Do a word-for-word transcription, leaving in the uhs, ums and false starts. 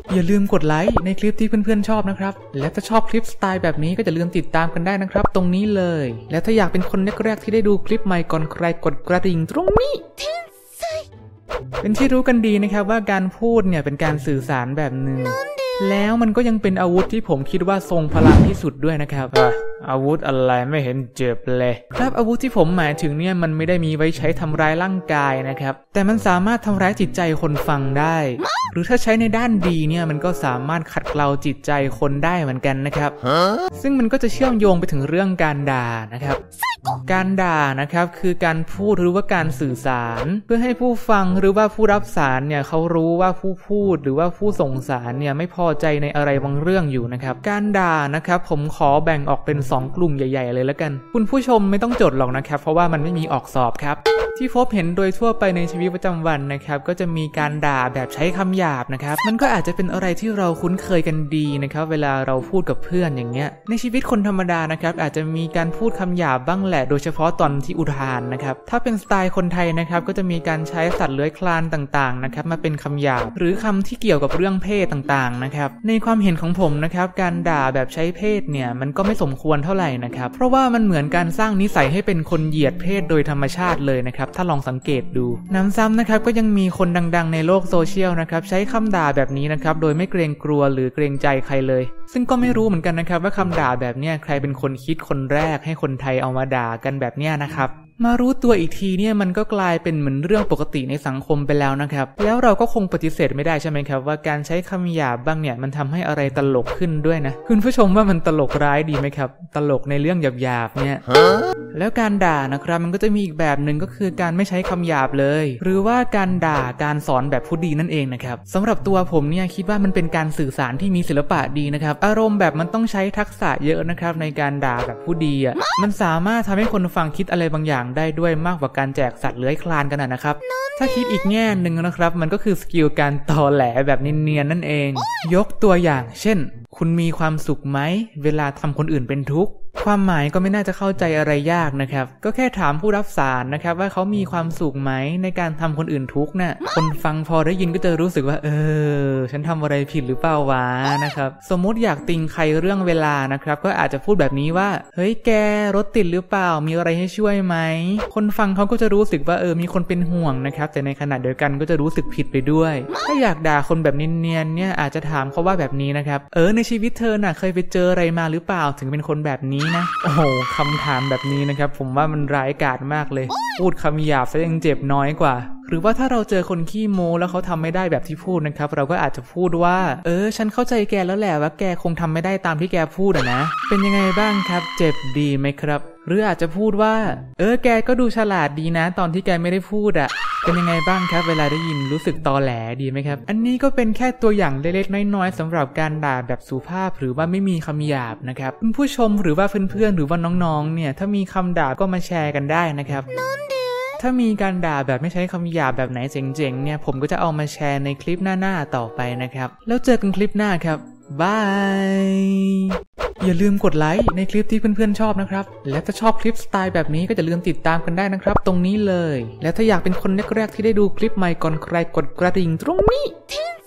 อย่าลืมกดไลค์ในคลิปที่เพื่อนๆชอบนะครับและถ้าชอบคลิปสไตล์แบบนี้ก็อย่าลืมติดตามกันได้นะครับตรงนี้เลยและถ้าอยากเป็นคนแรกๆที่ได้ดูคลิปใหม่ก่อนใครกดกระดิ่งตรงนี้เป็นที่รู้กันดีนะครับว่าการพูดเนี่ยเป็นการสื่อสารแบบหนึ่งแล้วมันก็ยังเป็นอาวุธที่ผมคิดว่าทรงพลังที่สุดด้วยนะครับอาวุธอะไรไม่เห็นเจ็บเลยครับอาวุธที่ผมหมายถึงเนี่ยมันไม่ได้มีไว้ใช้ทำร้ายร่างกายนะครับแต่มันสามารถทำร้ายจิตใจคนฟังได้หรือถ้าใช้ในด้านดีเนี่ยมันก็สามารถขัดเกลาจิตใจคนได้เหมือนกันนะครับซึ่งมันก็จะเชื่อมโยงไปถึงเรื่องการด่านะครับการด่านะครับคือการพูดหรือว่าการสื่อสารเพื่อให้ผู้ฟังหรือว่าผู้รับสารเนี่ยเขารู้ว่าผู้พูดหรือว่าผู้ส่งสารเนี่ยไม่พอใจในอะไรบางเรื่องอยู่นะครับการด่านะครับผมขอแบ่งออกเป็นสองกลุ่มใหญ่ๆเลยแล้วกันคุณผู้ชมไม่ต้องจดหรอกนะครับเพราะว่ามันไม่มีออกสอบครับที่พบเห็นโดยทั่วไปในชีวิตประจำวันนะครับก็จะมีการด่าแบบใช้คำหยาบนะครับมันก็อาจจะเป็นอะไรที่เราคุ้นเคยกันดีนะครับเวลาเราพูดกับเพื่อนอย่างเงี้ยในชีวิตคนธรรมดานะครับอาจจะมีการพูดคำหยาบบ้างแหละโดยเฉพาะตอนที่อุทานนะครับถ้าเป็นสไตล์คนไทยนะครับก็จะมีการใช้สัตว์เลื้อยคลานต่างๆนะครับมาเป็นคำหยาบหรือคำที่เกี่ยวกับเรื่องเพศต่างๆนะครับในความเห็นของผมนะครับการด่าแบบใช้เพศเนี่ยมันก็ไม่สมควรเท่าไหร่นะครับเพราะว่ามันเหมือนการสร้างนิสัยให้เป็นคนเหยียดเพศโดยธรรมชาติเลยนะครับถ้าลองสังเกตดูน้ำซ้ำนะครับก็ยังมีคนดังๆในโลกโซเชียลนะครับใช้คำด่าแบบนี้นะครับโดยไม่เกรงกลัวหรือเกรงใจใครเลยซึ่งก็ไม่รู้เหมือนกันนะครับว่าคำด่าแบบนี้ใครเป็นคนคิดคนแรกให้คนไทยเอามาด่ากันแบบนี้นะครับมารู้ตัวอีกทีเนี่ยมันก็กลายเป็นเหมือนเรื่องปกติในสังคมไปแล้วนะครับแล้วเราก็คงปฏิเสธไม่ได้ใช่ไหมครับว่าการใช้คำหยาบบ้างเนี่ยมันทำให้อะไรตลกขึ้นด้วยนะคุณผู้ชมว่ามันตลกร้ายดีไหมครับตลกในเรื่องหยาบๆเนี่ย แล้วการด่านะครับมันก็จะมีอีกแบบหนึ่งก็คือการไม่ใช้คำหยาบเลยหรือว่าการด่าการสอนแบบผู้ดีนั่นเองนะครับสำหรับตัวผมเนี่ยคิดว่ามันเป็นการสื่อสารที่มีศิลปะดีนะครับอารมณ์แบบมันต้องใช้ทักษะเยอะนะครับในการด่าแบบผู้ดีอ่ะมันสามารถทำให้คนฟังคิดอะไรบางอย่างได้ด้วยมากกว่าการแจกสัตว์เลื้อยคลานกันนะครับถ้าคิดอีกแง่หนึ่งนะครับมันก็คือสกิลการตอแหลแบบเนียนๆนั่นเองยกตัวอย่างเช่นคุณมีความสุขไหมเวลาทำคนอื่นเป็นทุกข์ความหมายก็ไม่น่าจะเข้าใจอะไรยากนะครับก็แค่ถามผู้รับสารนะครับว่าเขามีความสุขไหมในการทำคนอื่นทุกข์น่ะคนฟังพอได้ยินก็จะรู้สึกว่าเออฉันทำอะไรผิดหรือเปล่าวะนะครับสมมุติอยากติงใครเรื่องเวลานะครับก็อาจจะพูดแบบนี้ว่าเฮ้ยแกรถติดหรือเปล่ามีอะไรให้ช่วยไหมคนฟังเขาก็จะรู้สึกว่าเออมีคนเป็นห่วงนะครับแต่ในขณะเดียวกันก็จะรู้สึกผิดไปด้วยถ้าอยากด่าคนแบบเนียนๆเนี่ยอาจจะถามเขาว่าแบบนี้นะครับเออในชีวิตเธอน่ะเคยไปเจออะไรมาหรือเปล่าถึงเป็นคนแบบนี้นะโอ้โหคำถามแบบนี้นะครับผมว่ามันร้ายกาจมากเลยพูดคำหยาบซะยังเจ็บน้อยกว่าหรือว่าถ้าเราเจอคนขี้โม้แล้วเขาทำไม่ได้แบบที่พูดนะครับเราก็อาจจะพูดว่าเออฉันเข้าใจแกแล้วแหละว่าแกคงทำไม่ได้ตามที่แกพูดอะนะเป็นยังไงบ้างครับเจ็บดีไหมครับหรืออาจจะพูดว่าเออแกก็ดูฉลาดดีนะตอนที่แกไม่ได้พูดอะเป็นยังไงบ้างครับเวลาได้ยินรู้สึกตอแหลดีไหมครับอันนี้ก็เป็นแค่ตัวอย่างเล็กๆน้อยๆสำหรับการด่าแบบสุภาพหรือว่าไม่มีคำหยาบนะครับคุณผู้ชมหรือว่าเพื่อนๆหรือว่าน้องๆเนี่ยถ้ามีคำด่าก็มาแชร์กันได้นะครับถ้ามีการด่าแบบไม่ใช้คำหยาบแบบไหนเจ๋งๆเนี่ยผมก็จะเอามาแชร์ในคลิปหน้าๆต่อไปนะครับแล้วเจอกันคลิปหน้าครับบายอย่าลืมกดไลค์ในคลิปที่เพื่อนๆชอบนะครับและถ้าชอบคลิปสไตล์แบบนี้ก็อย่าลืมติดตามกันได้นะครับตรงนี้เลยและถ้าอยากเป็นคนแรกๆที่ได้ดูคลิปใหม่ก่อนใครกดกระดิ่งตรงนี้